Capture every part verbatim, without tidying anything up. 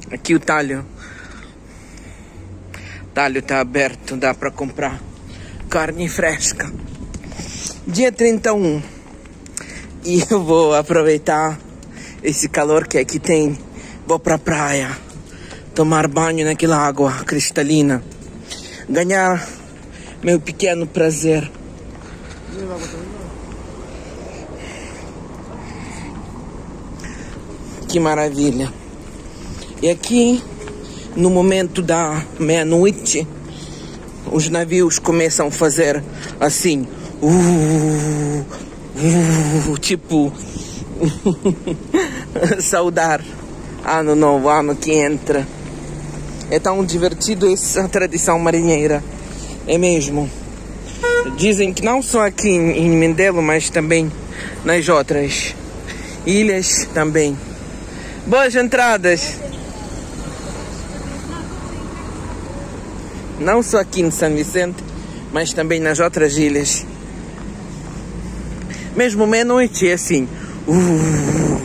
Aqui o talho. O talho está aberto, dá para comprar carne fresca. Dia trinta e um. E eu vou aproveitar esse calor que aqui tem. Vou pra praia, tomar banho naquela água cristalina, ganhar meu pequeno prazer. Que maravilha. E aqui, no momento da meia-noite, os navios começam a fazer assim, uh, uh, tipo, saudar ano novo, ano que entra. É tão divertido essa tradição marinheira, é mesmo. Dizem que não só aqui em Mindelo, mas também nas outras ilhas também. Boas entradas! Não só aqui em São Vicente, mas também nas outras ilhas. Mesmo meia-noite é assim. Uh,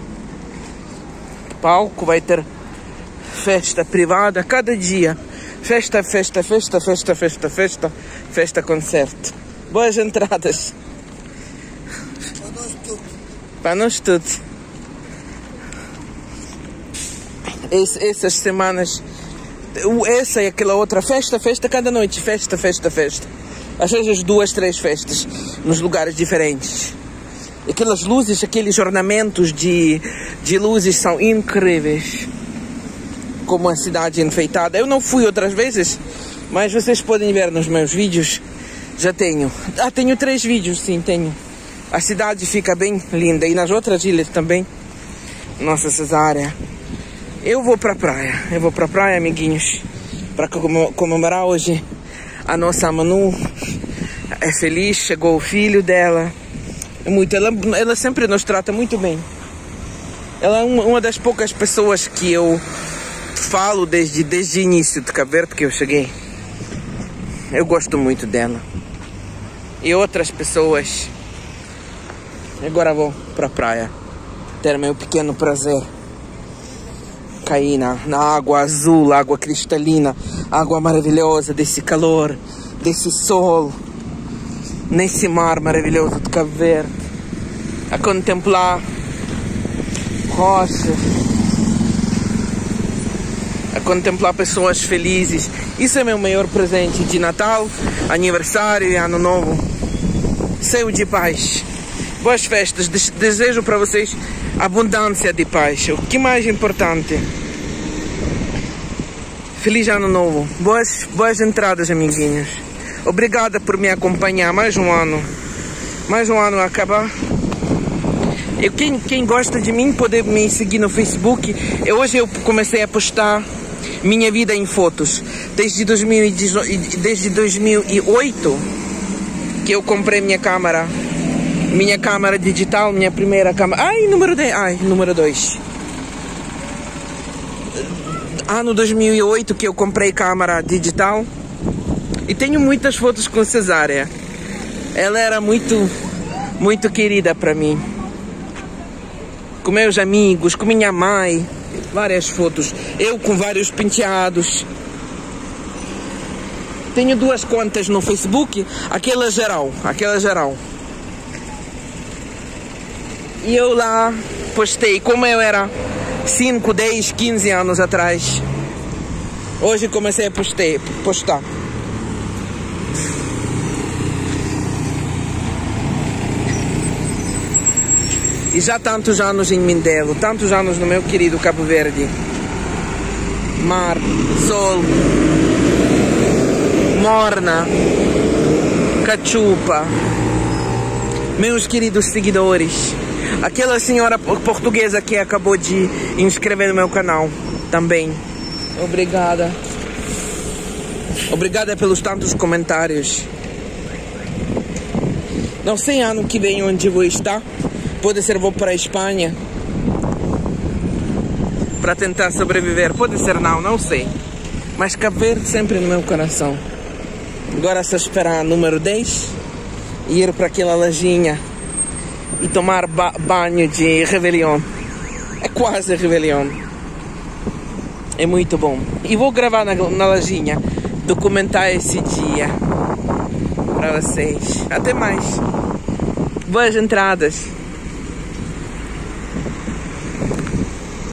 palco vai ter festa privada cada dia. Festa, festa, festa, festa, festa, festa, festa, concerto. Boas entradas. Para nós tudo. Para nós tudo. Esse, essas semanas, essa e aquela outra, festa, festa, cada noite, festa, festa, festa. Às vezes duas, três festas, nos lugares diferentes. Aquelas luzes, aqueles ornamentos de, de luzes são incríveis. Como a cidade enfeitada. Eu não fui outras vezes, mas vocês podem ver nos meus vídeos. Já tenho. Ah, tenho três vídeos, sim, tenho. A cidade fica bem linda. E nas outras ilhas também. Nossa Cesárea. Eu vou pra praia. Eu vou pra praia, amiguinhos. Para comemorar hoje. A nossa Manu é feliz. Chegou o filho dela. É muito, ela, ela sempre nos trata muito bem. Ela é uma das poucas pessoas que eu falo desde, desde o início de Cabo Verde que eu cheguei. Eu gosto muito dela. E outras pessoas. Agora vou pra praia. Ter meu pequeno prazer. Cair na, na água azul, água cristalina. Água maravilhosa desse calor, desse sol. Nesse mar maravilhoso de Cabo Verde. A contemplar rochas. A contemplar pessoas felizes. Isso é meu maior presente de Natal, aniversário e Ano Novo. Cheio de paz. Boas festas. Desejo para vocês abundância de paz. O que mais importante. Feliz Ano Novo. Boas, boas entradas, amiguinhos. Obrigada por me acompanhar. Mais um ano. Mais um ano a acabar. Eu, quem, quem gosta de mim pode me seguir no Facebook. Eu, hoje eu comecei a postar minha vida em fotos. Desde, dois mil e dezoito, desde dois mil e oito que eu comprei minha câmera. Minha câmera digital, minha primeira câmera. Ai, número dez. Ai, número dois. Ano dois mil e oito que eu comprei câmera digital. E tenho muitas fotos com Cesárea. Ela era muito, muito querida para mim. Com meus amigos, com minha mãe. Várias fotos. Eu com vários penteados. Tenho duas contas no Facebook. Aquela geral. Aquela geral. E eu lá postei como eu era cinco, dez, quinze anos atrás. Hoje comecei a postei, postar. E já tantos anos em Mindelo, tantos anos no meu querido Cabo Verde. Mar, sol, morna, cachupa. Meus queridos seguidores. Aquela senhora portuguesa que acabou de inscrever no meu canal também. Obrigada. Obrigada pelos tantos comentários. Não sei ano que vem onde vou estar. Pode ser vou para a Espanha para tentar sobreviver. Pode ser não, não sei. Mas Cabo Verde sempre no meu coração. Agora só esperar número dez e ir para aquela lajinha e tomar ba banho de Réveillon. É quase Réveillon. É muito bom. E vou gravar na, na lojinha, documentar esse dia para vocês. Até mais. Boas entradas.